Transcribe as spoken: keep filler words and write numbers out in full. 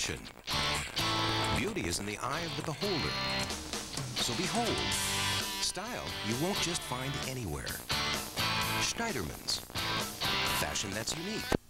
fashion. Beauty is in the eye of the beholder. So behold, style you won't just find anywhere. Schneiderman's. Fashion that's unique.